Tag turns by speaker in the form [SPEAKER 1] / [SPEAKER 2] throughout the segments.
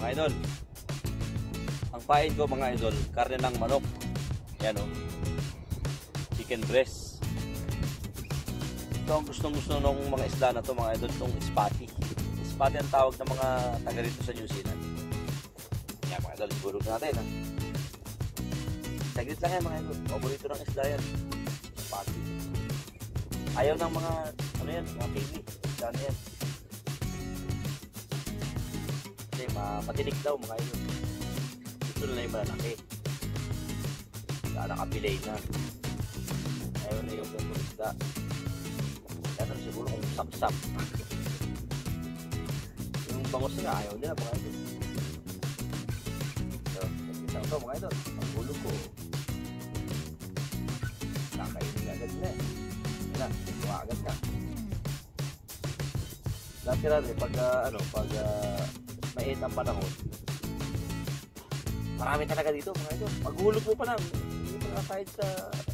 [SPEAKER 1] mga idol. Ang pain ko mga idol, karne ng manok. Yan o. Chicken breast. Ito ang gustong-gusto ng mga isda na to mga idol, itong spatty. Spatty ang tawag ng mga taga rito sa New Zealand. Yan mga idol, siguro natin ha. Saglit lang yan mga idol, paborito ng isda yan. Spatty. Ayaw ng mga, ano yan, mga pili. Isda na yan. Kasi matinik daw mga idol. Gusto na yung malalaki. Nakapilay na. Ayaw na yung gantong isda. Kaya siguro kung sap-sap. Yung bangos na ayaw nila mga idol. So, nakita ko mga idol. Ang ulo ko. Nakainin agad na eh. Yan na, tuwa agad na. Dati rin pag mainit ang panahon, marami talaga dito mga idol. Maghulog mo pa lang. Hindi pa nakasahid sa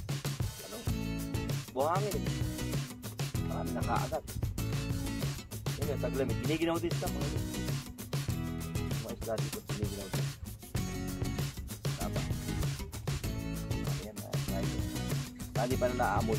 [SPEAKER 1] buhangin. Marami nakaagat. Yan yung taglamit. Giniginaw din sa mga idol. Mga isla dito, giniginaw din. Tama. Ayan na, idol. Hindi pa na naamoy.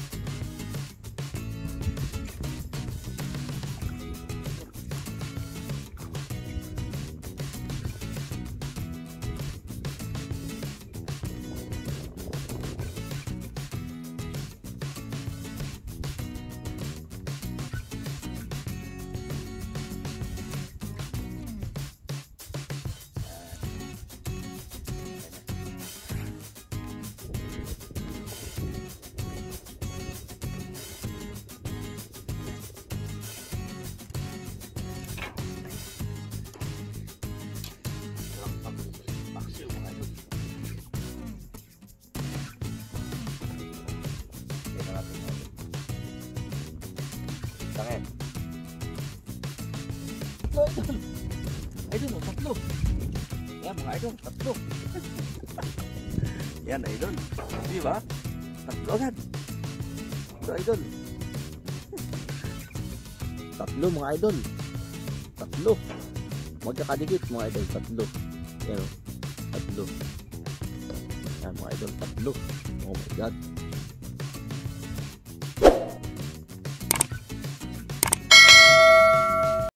[SPEAKER 1] Tangin. Idol. Idol, tatlo. Yan mga idol, tatlo. Yan idol. Di ba? Tatlo agad. Tatlo idol. Tatlo mga idol. Tatlo. Magkakadikit mga idol, tatlo. Yan o. Tatlo. Yan mga idol, tatlo. Oh my god.